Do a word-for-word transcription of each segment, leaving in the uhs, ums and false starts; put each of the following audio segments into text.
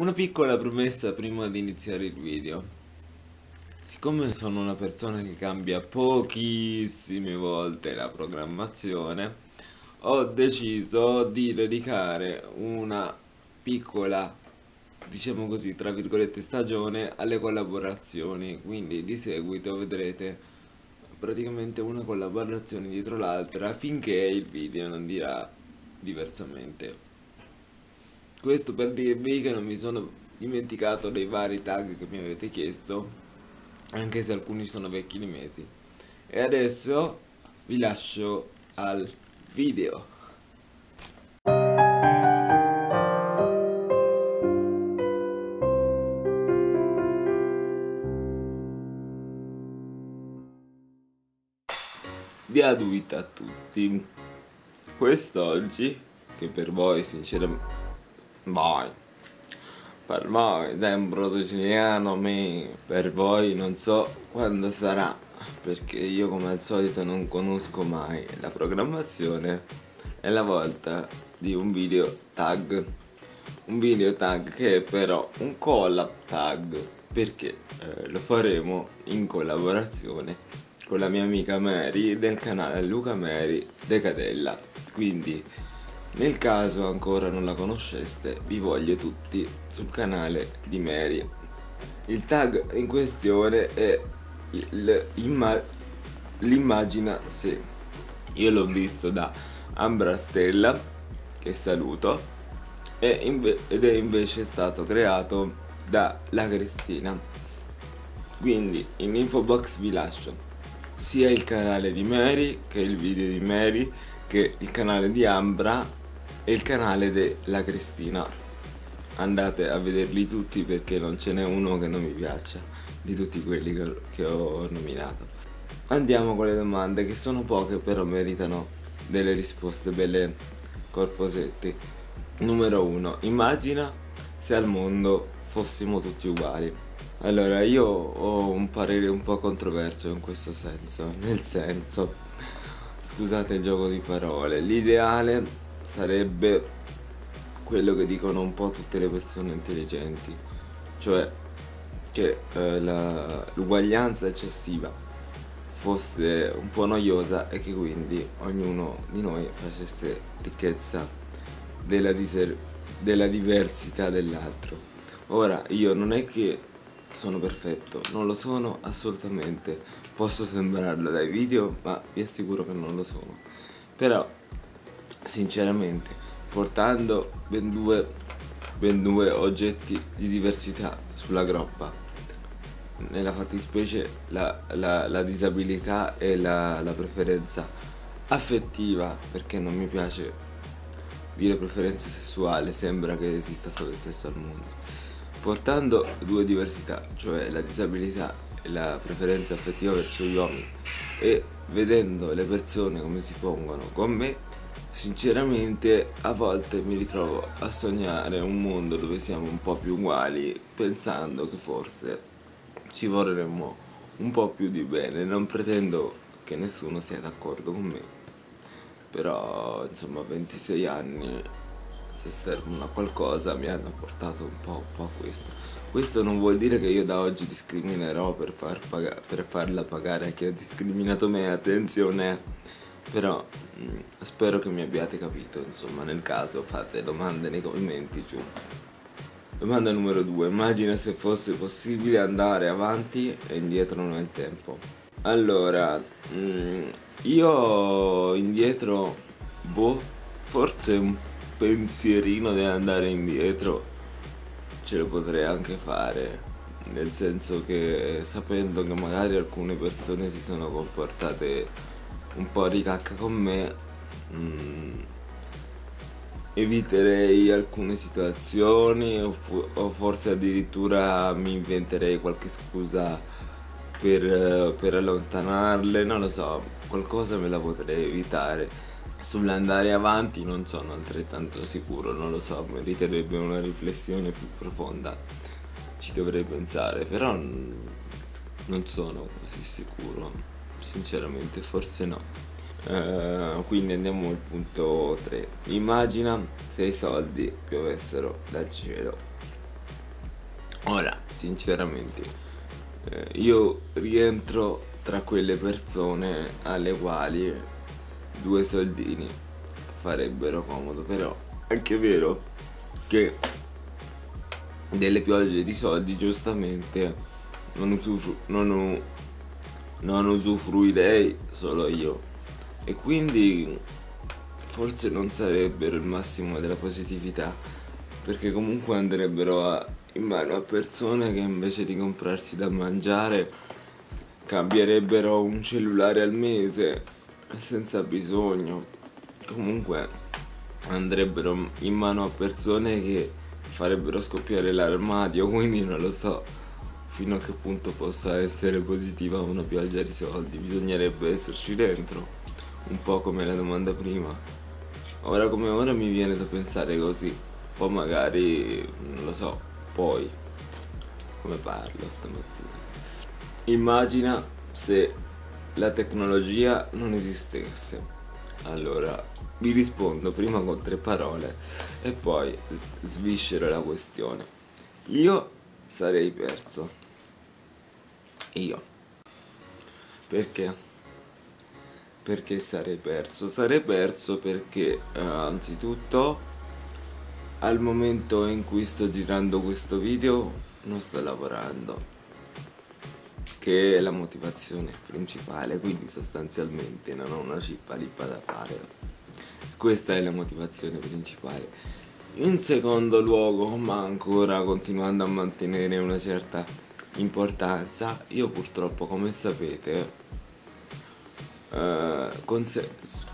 Una piccola promessa prima di iniziare il video. Siccome sono una persona che cambia pochissime volte la programmazione, ho deciso di dedicare una piccola, diciamo così, tra virgolette, stagione alle collaborazioni. Quindi di seguito vedrete praticamente una collaborazione dietro l'altra finché il video non dirà diversamente. Questo per dirvi che non mi sono dimenticato dei vari tag che mi avete chiesto, anche se alcuni sono vecchi di mesi. E adesso vi lascio al video. Diaduita a tutti. Quest'oggi, che per voi sinceramente voi per voi sembro siciliano, me per voi non so quando sarà, perché io come al solito non conosco mai la programmazione. È la volta di un video tag, un video tag che è però un collab tag, perché eh, lo faremo in collaborazione con la mia amica Mary del canale Luca Mary Decadella. Quindi nel caso ancora non la conosceste, vi voglio tutti sul canale di Mary. Il tag in questione è l'immagina se. Io l'ho visto da Ambra Stella, che saluto, ed è invece stato creato da La Cristina. Quindi in info box vi lascio sia il canale di Mary, che il video di Mary, che il canale di Ambra e il canale della Cristina. Andate a vederli tutti perché non ce n'è uno che non mi piaccia di tutti quelli che, che ho nominato. Andiamo con le domande, che sono poche però meritano delle risposte belle corposette. Numero uno. Immagina se al mondo fossimo tutti uguali. Allora, io ho un parere un po' controverso in questo senso, nel senso, scusate il gioco di parole, l'ideale sarebbe quello che dicono un po' tutte le persone intelligenti, cioè che eh, l'uguaglianza eccessiva fosse un po' noiosa e che quindi ognuno di noi facesse ricchezza della, della diversità dell'altro. Ora, io non è che sono perfetto, non lo sono assolutamente, posso sembrarlo dai video, ma vi assicuro che non lo sono. Però sinceramente, portando ben due, ben due oggetti di diversità sulla groppa, nella fattispecie la, la, la disabilità e la, la preferenza affettiva, perché non mi piace dire preferenza sessuale, sembra che esista solo il sesso al mondo. Portando due diversità, cioè la disabilità e la preferenza affettiva verso gli uomini, e vedendo le persone come si pongono con me, sinceramente a volte mi ritrovo a sognare un mondo dove siamo un po' più uguali, pensando che forse ci vorremmo un po' più di bene. Non pretendo che nessuno sia d'accordo con me, però insomma ventisei anni, se servono a qualcosa, mi hanno portato un po', un po' a questo. Questo non vuol dire che io da oggi discriminerò per, far paga per farla pagare a chi ha discriminato me, attenzione, però mh, spero che mi abbiate capito. Insomma, nel caso fate domande nei commenti giù. Domanda numero due. Immagina se fosse possibile andare avanti e indietro nel tempo. Allora, mh, io indietro, boh, forse un pensierino di andare indietro ce lo potrei anche fare, nel senso che sapendo che magari alcune persone si sono comportate un po' di cacca con me, mh, eviterei alcune situazioni o, o forse addirittura mi inventerei qualche scusa per, per allontanarle, non lo so, qualcosa me la potrei evitare. Sull'andare avanti non sono altrettanto sicuro, non lo so, meriterebbe una riflessione più profonda, ci dovrei pensare, però non sono così sicuro, sinceramente, forse no. Uh, quindi andiamo al punto tre. Immagina se i soldi piovessero dal cielo. Ora, sinceramente, eh, io rientro tra quelle persone alle quali due soldini farebbero comodo, però è anche vero che delle piogge di soldi giustamente non, usufru- non, u- non usufruirei solo io, e quindi forse non sarebbero il massimo della positività, perché comunque andrebbero a, in mano a persone che invece di comprarsi da mangiare cambierebbero un cellulare al mese senza bisogno. Comunque andrebbero in mano a persone che farebbero scoppiare l'armadio, quindi non lo so fino a che punto possa essere positiva una pioggia di soldi. Bisognerebbe esserci dentro, un po' come la domanda prima. Ora come ora mi viene da pensare così, poi magari non lo so, poi come parlo stamattina. Immagina se la tecnologia non esistesse. Allora, vi rispondo prima con tre parole e poi sviscero la questione. Io sarei perso. Io. Perché? Perché sarei perso? Sarei perso perché eh, anzitutto al momento in cui sto girando questo video non sto lavorando, che è la motivazione principale, quindi sostanzialmente non ho una cippa lippa da fare. Questa è la motivazione principale. In secondo luogo, ma ancora continuando a mantenere una certa importanza, io purtroppo, come sapete, eh, conse-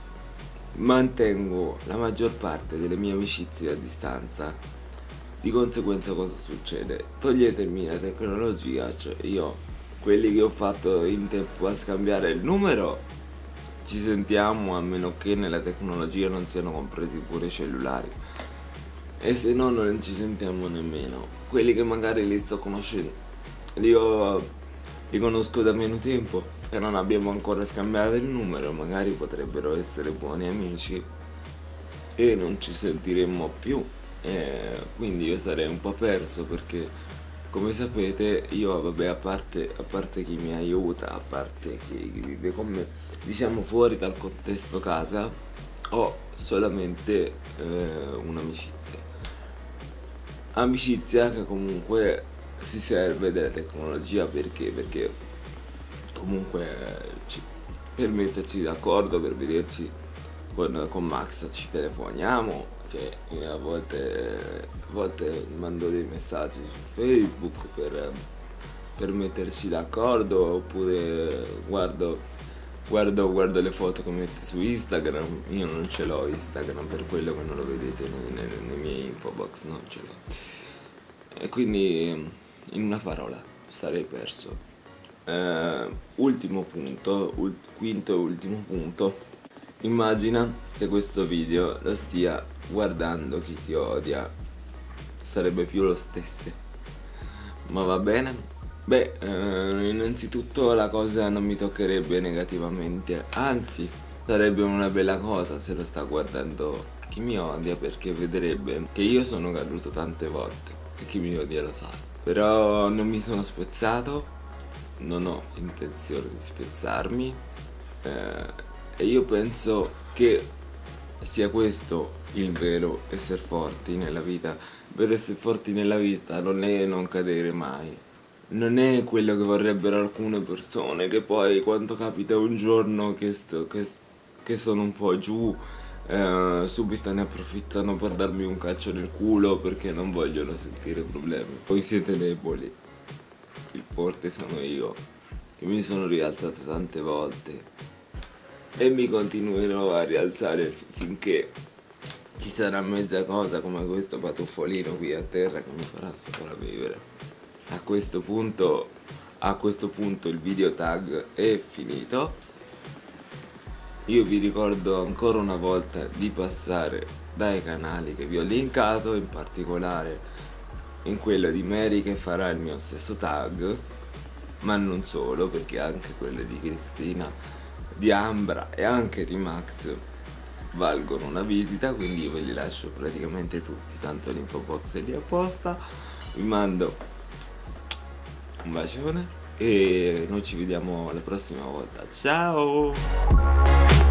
mantengo la maggior parte delle mie amicizie a distanza. Di conseguenza cosa succede? Toglietemi la tecnologia, cioè io, quelli che ho fatto in tempo a scambiare il numero, ci sentiamo a meno che nella tecnologia non siano compresi pure i cellulari, e se no non ci sentiamo nemmeno. Quelli che magari li sto conoscendo, li, ho, li conosco da meno tempo e non abbiamo ancora scambiato il numero, magari potrebbero essere buoni amici e non ci sentiremmo più, e quindi io sarei un po' perso, perché come sapete io, vabbè, a parte, a parte chi mi aiuta, a parte chi, chi vive con me, diciamo fuori dal contesto casa, ho solamente eh, un'amicizia. Amicizia che comunque si serve della tecnologia, perché? Perché comunque ci, per metterci d'accordo, per vederci con, con Max ci telefoniamo, cioè a volte, a volte mando dei messaggi su Facebook per, per metterci d'accordo, oppure guardo, guardo, guardo le foto che mette su Instagram. Io non ce l'ho Instagram, per quello che non lo vedete nei, nei, nei miei info box, non ce l'ho. E quindi, in una parola, sarei perso. Uh, ultimo punto, ul- quinto e ultimo punto. Immagina che questo video lo stia guardando chi ti odia. Sarebbe più lo stesso. Ma va bene? Beh, uh, innanzitutto la cosa non mi toccherebbe negativamente, anzi sarebbe una bella cosa se lo sta guardando chi mi odia, perché vedrebbe che io sono caduto tante volte e chi mi odia lo sa. Però non mi sono spezzato, non ho intenzione di spezzarmi, eh, e io penso che sia questo il vero essere forti nella vita. Per essere forti nella vita non è non cadere mai, non è quello che vorrebbero alcune persone, che poi quando capita un giorno che, sto, che, che sono un po' giù, eh, subito ne approfittano per darmi un calcio nel culo perché non vogliono sentire problemi. Voi siete deboli, il forte sono io, che mi sono rialzato tante volte e mi continuerò a rialzare finché ci sarà mezza cosa come questo patuffolino qui a terra che mi farà sopravvivere. A questo punto, a questo punto il video tag è finito. Io vi ricordo ancora una volta di passare dai canali che vi ho linkato, in particolare in quello di Mary, che farà il mio stesso tag, ma non solo, perché anche quello di Cristina, di Ambra e anche di Max valgono una visita, quindi io ve li lascio praticamente tutti, tanto l'info box è lì apposta. Vi mando un bacione e noi ci vediamo la prossima volta. Ciao!